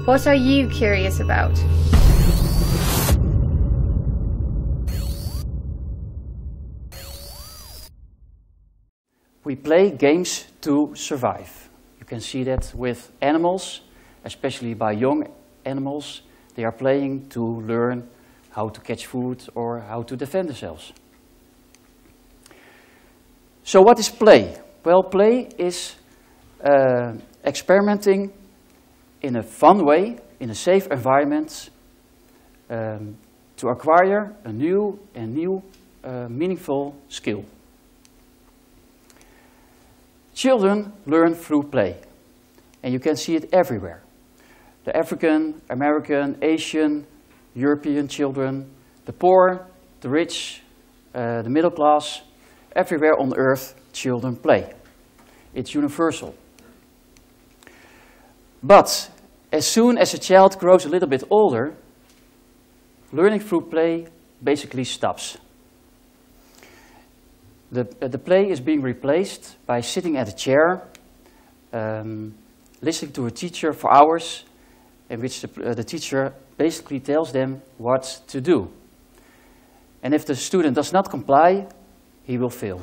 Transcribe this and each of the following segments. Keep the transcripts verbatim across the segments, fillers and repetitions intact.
What are you curious about? We play games to survive. You can see that with animals, especially by young animals. They are playing to learn how to catch food or how to defend themselves. So what is play? Well, play is uh, experimenting in a fun way, in a safe environment, um, to acquire a new and new uh, meaningful skill. Children learn through play, and you can see it everywhere. The African, American, Asian, European children, the poor, the rich, uh, the middle class, everywhere on earth children play. It's universal. But as soon as a child grows a little bit older, learning through play basically stops. The, uh, the play is being replaced by sitting at a chair, um, listening to a teacher for hours, in which the, uh, the teacher basically tells them what to do. And if the student does not comply, he will fail.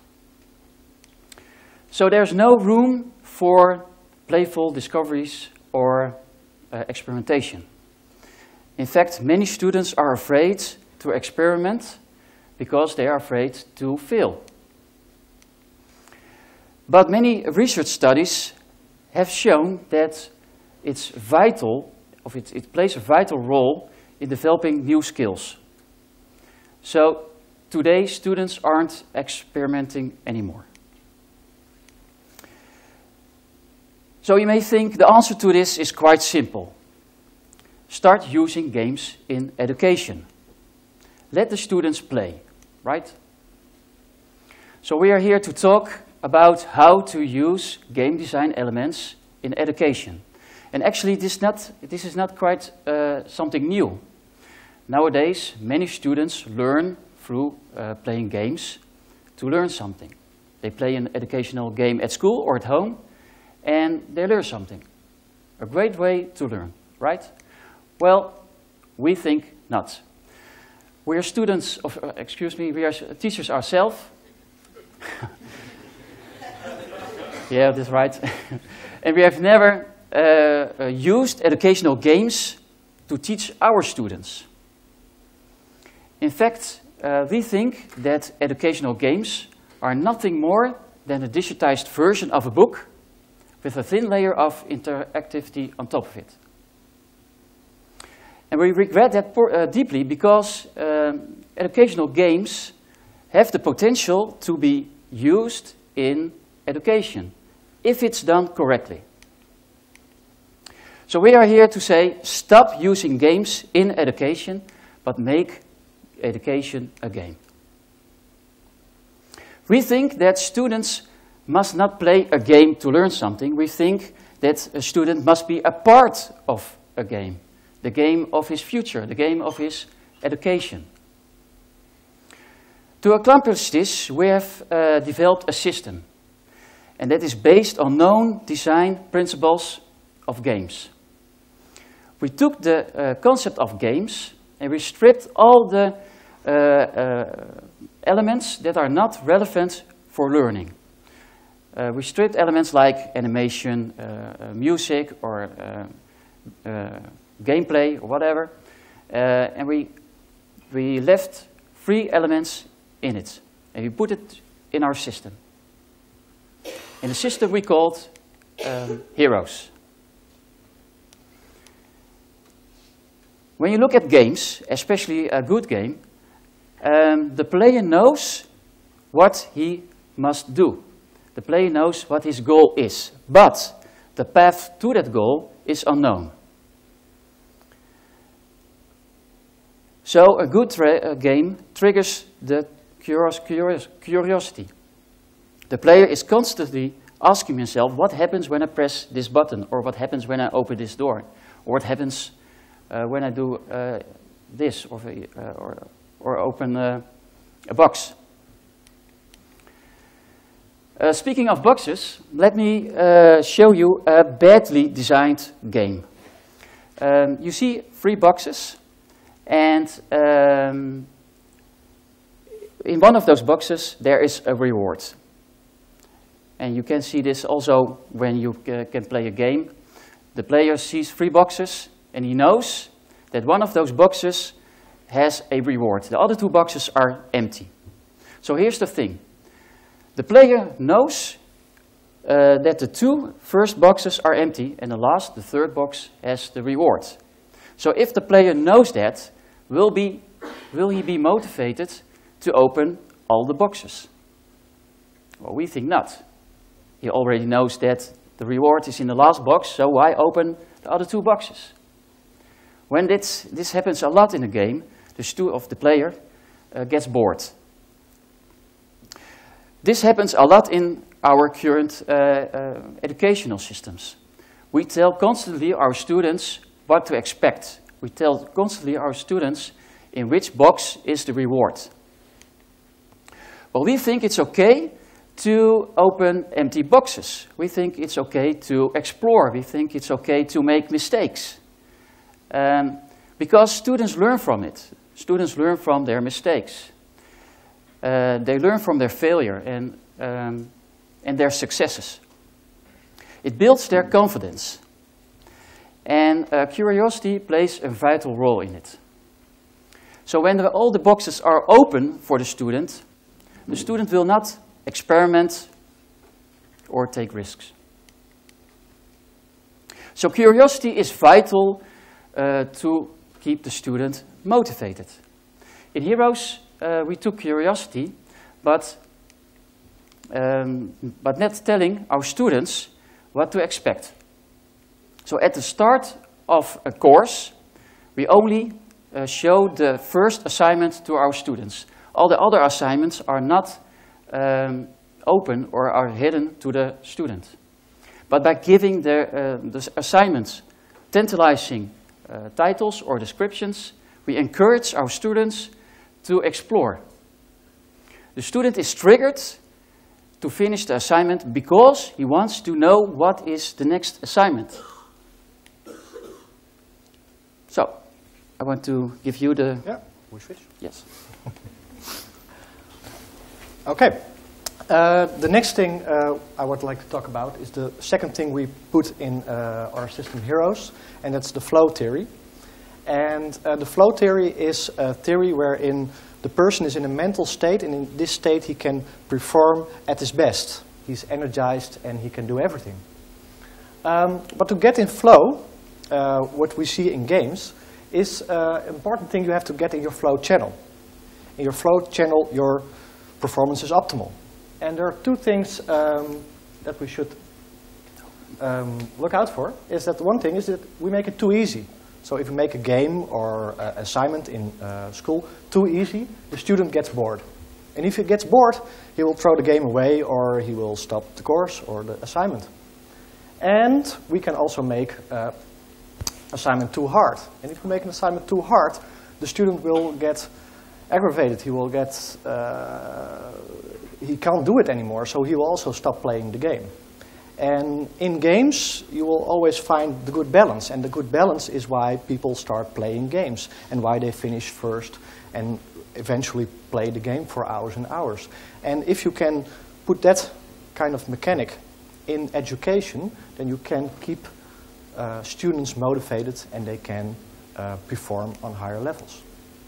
So there's no room for playful discoveries or uh, experimentation. In fact, many students are afraid to experiment because they are afraid to fail. But many research studies have shown that it's vital, or it, it plays a vital role in developing new skills. So today students aren't experimenting anymore. So you may think the answer to this is quite simple. Start using games in education. Let the students play. Right? So we are here to talk about how to use game design elements in education. And actually this, not, this is not quite uh, something new. Nowadays, many students learn through uh, playing games to learn something. They play an educational game at school or at home, and they learn something. A great way to learn, right? Well, we think not. We are students of, uh, excuse me, we are teachers ourselves. Yeah, that's right. And we have never uh, uh, used educational games to teach our students. In fact, uh, we think that educational games are nothing more than a digitized version of a book with a thin layer of interactivity on top of it. And we regret that por uh, deeply because um, educational games have the potential to be used in education, if it's done correctly. So we are here to say, stop using games in education, but make education a game. We think that students must not play a game to learn something. We think that a student must be a part of a game. The game of his future, the game of his education. To accomplish this, we have uh, developed a system. And that is based on known design principles of games. We took the uh, concept of games and we stripped all the uh, uh, elements that are not relevant for learning. Uh, we stripped elements like animation, uh, uh, music, or uh, uh, gameplay, or whatever, uh, and we, we left three elements in it, and we put it in our system. In the system we called um, heroes. When you look at games, especially a good game, um, the player knows what he must do. The player knows what his goal is, but the path to that goal is unknown. So a good tra- uh, game triggers the curios- curios- curiosity. The player is constantly asking himself, what happens when I press this button? Or what happens when I open this door? Or what happens uh, when I do uh, this? Or, uh, or, or open uh, a box? Uh, speaking of boxes, let me uh, show you a badly designed game. Um, you see three boxes, and um, in one of those boxes there is a reward. And you can see this also when you uh, can play a game. The player sees three boxes and he knows that one of those boxes has a reward. The other two boxes are empty. So here's the thing. The player knows uh, that the two first boxes are empty and the last, the third box, has the reward. So if the player knows that, will, be, will he be motivated to open all the boxes? Well, we think not. He already knows that the reward is in the last box, so why open the other two boxes? When this, this happens a lot in a game, the stu of the player uh, gets bored. This happens a lot in our current uh, uh, educational systems. We tell constantly our students what to expect. We tell constantly our students in which box is the reward. Well, we think it's okay to open empty boxes. We think it's okay to explore. We think it's okay to make mistakes. Um, because students learn from it. Students learn from their mistakes. Uh, they learn from their failure and, um, and their successes. It builds their confidence. And uh, curiosity plays a vital role in it. So when the, all the boxes are open for the student, the student will not experiment or take risks. So curiosity is vital uh, to keep the student motivated. In Heroes, uh, we took curiosity, but, um, but not telling our students what to expect. So at the start of a course, we only uh, show the first assignment to our students. All the other assignments are not um, open or are hidden to the student. But by giving the, uh, the assignments tantalizing uh, titles or descriptions, we encourage our students to explore. The student is triggered to finish the assignment because he wants to know what is the next assignment. So, I want to give you the... Yeah, we switch? Yes. Okay. Uh, the next thing uh, I would like to talk about is the second thing we put in uh, our system Heroes, and that's the flow theory. And uh, the flow theory is a theory wherein the person is in a mental state, and in this state he can perform at his best. He's energized and he can do everything. Um, but to get in flow, uh, what we see in games, is uh, an important thing you have to get in your flow channel. In your flow channel, your performance is optimal. And there are two things um, that we should um, look out for. Is that one thing is that we make it too easy. So if you make a game or uh, assignment in uh, school too easy, the student gets bored. And if he gets bored, he will throw the game away or he will stop the course or the assignment. And we can also make uh, assignment too hard. And if we make an assignment too hard, the student will get aggravated. He will get, uh, he can't do it anymore, so he will also stop playing the game. And in games, you will always find the good balance. And the good balance is why people start playing games and why they finish first and eventually play the game for hours and hours. And if you can put that kind of mechanic in education, then you can keep uh, students motivated and they can uh, perform on higher levels.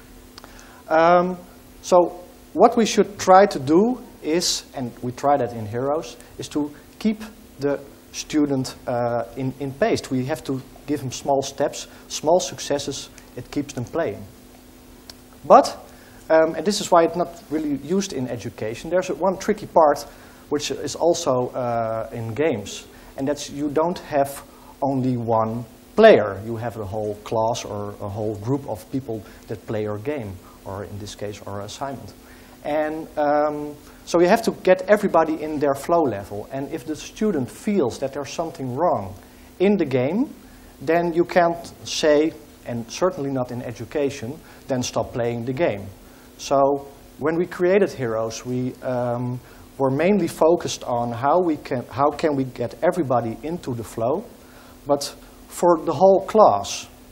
Um, so what we should try to do is, and we try that in Heroes, is to keep the student uh, in, in pace. We have to give him small steps, small successes, it keeps them playing. But, um, and this is why it's not really used in education, there's a, one tricky part which is also uh, in games, and that's you don't have only one player. You have a whole class or a whole group of people that play your game, or in this case, our assignment. And um, so you have to get everybody in their flow level. And if the student feels that there's something wrong in the game, then you can't say, and certainly not in education, then stop playing the game. So when we created Heroes, we um, were mainly focused on how we can, how can we get everybody into the flow. But for the whole class,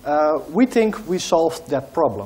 Uh, we think we solved that problem.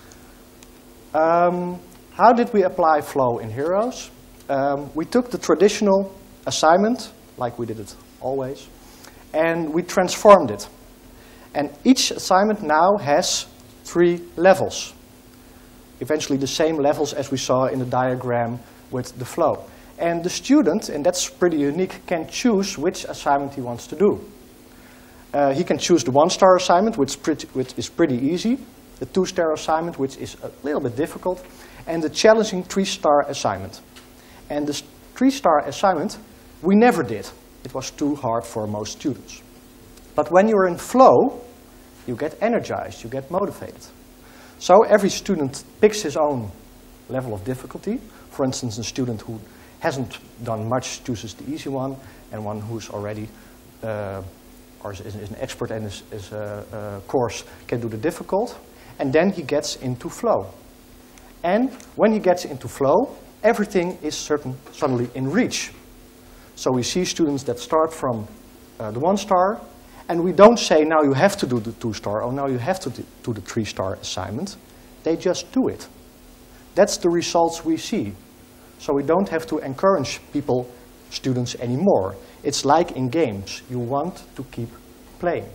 Um, how did we apply flow in Heroes? Um, we took the traditional assignment, like we did it always, and we transformed it. And each assignment now has three levels. Eventually the same levels as we saw in the diagram with the flow. And the student, and that's pretty unique, can choose which assignment he wants to do. Uh, he can choose the one-star assignment, which, pretty, which is pretty easy, the two-star assignment, which is a little bit difficult, and the challenging three-star assignment. And the three-star assignment, we never did. It was too hard for most students. But when you're in flow, you get energized, you get motivated. So every student picks his own level of difficulty. For instance, a student who hasn't done much chooses the easy one, and one who's already uh, or is, is an expert in his, his uh, uh, course can do the difficult. And then he gets into flow. And when he gets into flow, everything is certain, suddenly in reach. So we see students that start from uh, the one star, and we don't say now you have to do the two star or now you have to do the three star assignment. They just do it. That's the results we see. So we don't have to encourage people, students anymore. It's like in games. You want to keep playing.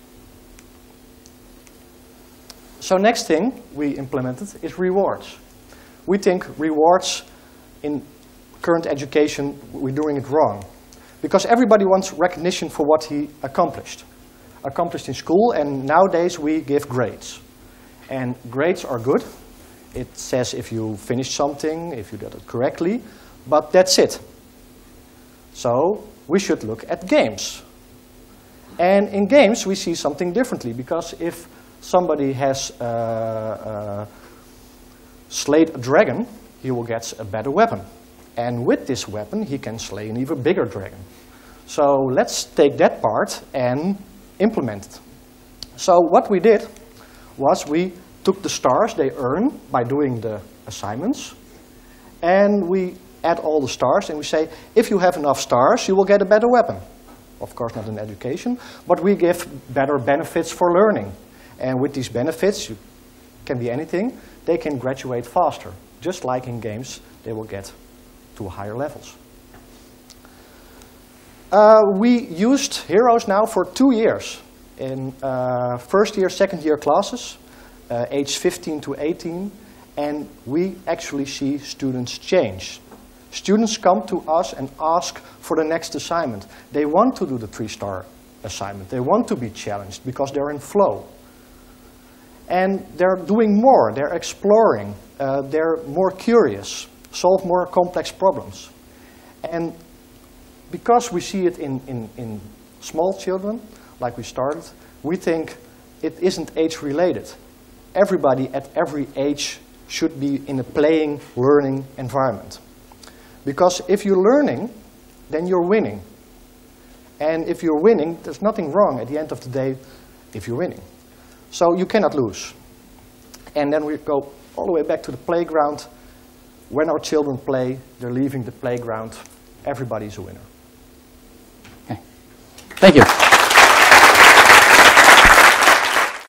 So next thing we implemented is rewards. We think rewards in current education, we're doing it wrong. Because everybody wants recognition for what he accomplished. Accomplished in school, and nowadays we give grades. And grades are good. It says if you finished something, if you did it correctly, but that's it. So we should look at games. And in games we see something differently, because if somebody has uh, uh, slayed a dragon, he will get a better weapon. And with this weapon he can slay an even bigger dragon. So let's take that part and implement it. So what we did was we took the stars they earn by doing the assignments, and we add all the stars and we say, if you have enough stars, you will get a better weapon. Of course not in education, but we give better benefits for learning. And with these benefits, you can be anything, they can graduate faster. Just like in games, they will get to higher levels. Uh, we used Heroes now for two years in uh, first year, second year classes, uh, age fifteen to eighteen, and we actually see students change. Students come to us and ask for the next assignment. They want to do the three-star assignment. They want to be challenged because they're in flow. And they're doing more, they're exploring, uh, they're more curious, solve more complex problems. And because we see it in, in, in small children, like we started, we think it isn't age-related. Everybody at every age should be in a playing, learning environment. Because if you're learning, then you're winning. And if you're winning, there's nothing wrong at the end of the day if you're winning. So you cannot lose. And then we go all the way back to the playground. When our children play, they're leaving the playground. Everybody's a winner. Okay. Thank you.